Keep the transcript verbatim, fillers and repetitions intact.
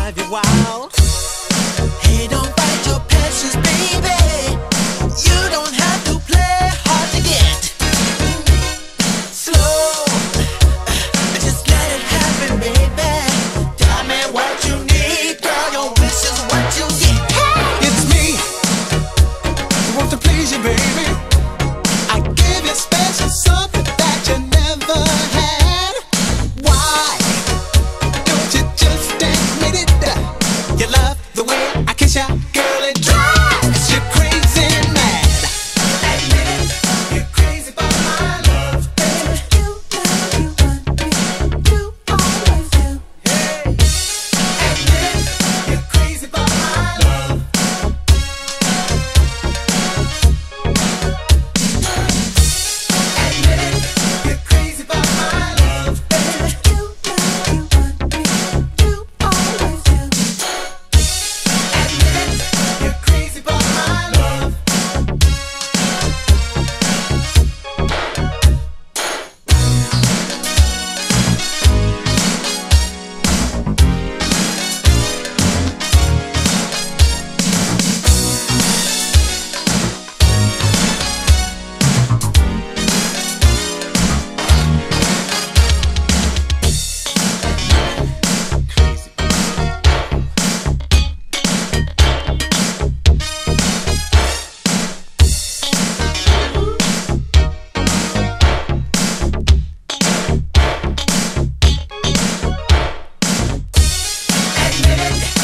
drive you wild. Hey, don't fight your passions, baby. You don't have to play hard to get. Slow, just let it happen, baby. Tell me what you need, girl. Your wish is what you get. Hey! It's me who wants to please you, baby. I give you special something that you never had. Why don't you just admit it? You love the way I kiss ya, girl. It drives you crazy mad. Admit it, you're crazy about my love, baby. You love, you want me, you always do. Hey, admit it, you're crazy about my love. Admit it, you're crazy about my love, baby. You love, you want me, you always do. Admit it, you're crazy about my love. Admit it.